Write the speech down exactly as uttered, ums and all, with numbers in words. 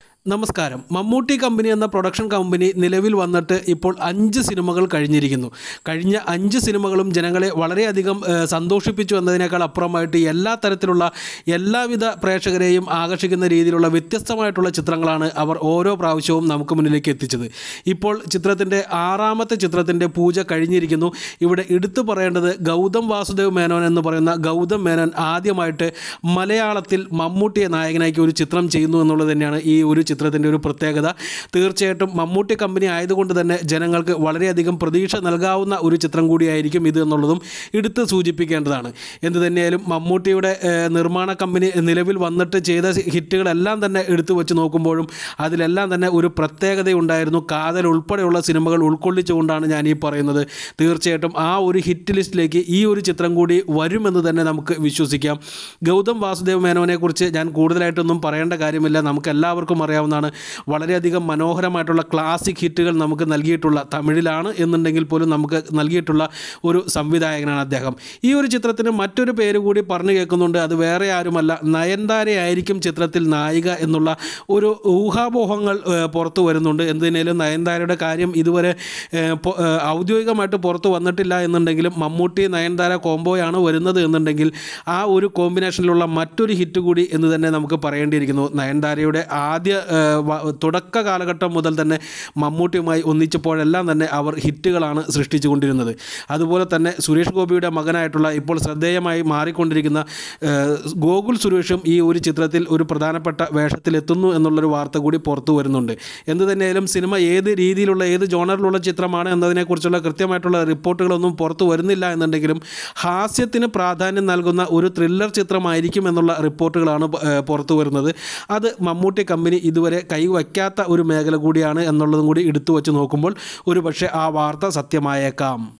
നമസ്കാരം. മമ്മൂട്ടി കമ്പനി എന്ന production company നിലവിൽ വന്നിട്ട് ഇപ്പോൾ അഞ്ച് സിനിമകൾ കഴിഞ്ഞിരിക്കുന്നു. കഴിഞ്ഞ അഞ്ച് സിനിമകളും ജനങ്ങളെ വളരെയധികം സന്തോഷിപ്പിച്ചു എന്നതിനേക്കാൾ അപ്പുറമായിട്ട് എല്ലാ തരത്തിലുള്ള എല്ലാവിധ പ്രേക്ഷകരെയും ആകർഷിക്കുന്ന രീതിയിലുള്ള വ്യത്യസ്തമായിട്ടുള്ള ചിത്രങ്ങളാണ് അവർ ഓരോ പ്രാവശ്യവും നമുക്ക് മുന്നിലേക്ക് എത്തിച്ചത്. ഇപ്പോൾ ചിത്രത്തിൻ്റെ ആറാമത്തെ ചിത്രത്തിൻ്റെ പൂജ കഴിഞ്ഞിരിക്കുന്നു. ഇവിടെ എടുത്തു പറയേണ്ടത് ഗൗതം വാസുദേവ് മേനോൻ എന്ന് പറയുന്ന ഗൗതം മേനോൻ ആദ്യമായിട്ട് മലയാളത്തിൽ മമ്മൂട്ടിയെ നായകനാക്കി ഒരു ചിത്രം ചെയ്യുന്നു എന്നുള്ളത് തന്നെയാണ് ഈ ഒരു ചിത്രത്തിൻ്റെ ഒരു പ്രത്യേകത. തീർച്ചയായിട്ടും മമ്മൂട്ടി കമ്പനി ആയതുകൊണ്ട് തന്നെ ജനങ്ങൾക്ക് വളരെയധികം പ്രതീക്ഷ നൽകാവുന്ന ഒരു ചിത്രം കൂടിയായിരിക്കും ഇത് എന്നുള്ളതും എടുത്ത് സൂചിപ്പിക്കേണ്ടതാണ്. എന്തു തന്നെയായാലും മമ്മൂട്ടിയുടെ നിർമ്മാണ കമ്പനി നിലവിൽ വന്നിട്ട് ചെയ്ത ഹിറ്റുകളെല്ലാം തന്നെ എടുത്തു വെച്ച് നോക്കുമ്പോഴും അതിലെല്ലാം തന്നെ ഒരു പ്രത്യേകതയുണ്ടായിരുന്നു. കാതൽ ഉൾപ്പെടെയുള്ള സിനിമകൾ ഉൾക്കൊള്ളിച്ചുകൊണ്ടാണ് ഞാൻ ഈ പറയുന്നത്. തീർച്ചയായിട്ടും ആ ഒരു ഹിറ്റ് ലിസ്റ്റിലേക്ക് ഈ ഒരു ചിത്രം കൂടി വരുമെന്ന് തന്നെ നമുക്ക് വിശ്വസിക്കാം. ഗൗതം വാസുദേവ് മേനോനെക്കുറിച്ച് ഞാൻ കൂടുതലായിട്ടൊന്നും പറയേണ്ട കാര്യമില്ല. നമുക്ക് എല്ലാവർക്കും അറിയാവുന്നതാണ്. വളരെയധികം മനോഹരമായിട്ടുള്ള ക്ലാസിക് ഹിറ്റുകൾ നമുക്ക് നൽകിയിട്ടുള്ള, തമിഴിലാണ് എന്നുണ്ടെങ്കിൽ പോലും നമുക്ക് നൽകിയിട്ടുള്ള ഒരു സംവിധായകനാണ് അദ്ദേഹം. ഈ ഒരു ചിത്രത്തിന് മറ്റൊരു പേര് കൂടി പറഞ്ഞു കേൾക്കുന്നുണ്ട്. അത് വേറെ ആരുമല്ല, നയൻതാരയായിരിക്കും ചിത്രത്തിൽ നായിക എന്നുള്ള ഒരു ഊഹാപോഹങ്ങൾ പുറത്തു വരുന്നുണ്ട്. എന്തിനേലും നയൻതാരയുടെ കാര്യം ഇതുവരെ ഔദ്യോഗികമായിട്ട് പുറത്തു വന്നിട്ടില്ല എന്നുണ്ടെങ്കിലും മമ്മൂട്ടി നയൻതാര കോംബോയാണ് വരുന്നത് എന്നുണ്ടെങ്കിൽ ആ ഒരു കോമ്പിനേഷനിലുള്ള മറ്റൊരു ഹിറ്റ് കൂടി എന്ന് തന്നെ നമുക്ക് പറയേണ്ടിയിരിക്കുന്നു. നയൻതാരയുടെ ആദ്യ തുടക്ക കാലഘട്ടം മുതൽ തന്നെ മമ്മൂട്ടിയുമായി ഒന്നിച്ചപ്പോഴെല്ലാം തന്നെ അവർ ഹിറ്റുകളാണ് സൃഷ്ടിച്ചു കൊണ്ടിരുന്നത്. അതുപോലെ തന്നെ സുരേഷ് ഗോപിയുടെ മകനായിട്ടുള്ള ഇപ്പോൾ ശ്രദ്ധേയമായി മാറിക്കൊണ്ടിരിക്കുന്ന ഗോകുൽ സുരേഷും ഈ ഒരു ചിത്രത്തിൽ ഒരു പ്രധാനപ്പെട്ട വേഷത്തിലെത്തുന്നു എന്നുള്ളൊരു വാർത്ത കൂടി പുറത്തു വരുന്നുണ്ട്. എന്തു തന്നെയായാലും സിനിമ ഏത് രീതിയിലുള്ള ഏത് ജോണറിലുള്ള ചിത്രമാണ് എന്നതിനെക്കുറിച്ചുള്ള കൃത്യമായിട്ടുള്ള റിപ്പോർട്ടുകളൊന്നും പുറത്തു വരുന്നില്ല എന്നുണ്ടെങ്കിലും ഹാസ്യത്തിന് പ്രാധാന്യം നൽകുന്ന ഒരു ത്രില്ലർ ചിത്രമായിരിക്കും എന്നുള്ള റിപ്പോർട്ടുകളാണ് പുറത്തു വരുന്നത്. അത് മമ്മൂട്ടി കമ്പനി ഇതുവരെ കൈവയ്ക്കാത്ത ഒരു മേഖല കൂടിയാണ് എന്നുള്ളതും കൂടി എടുത്തു വച്ച് നോക്കുമ്പോൾ ഒരു പക്ഷേ ആ വാർത്ത സത്യമായേക്കാം.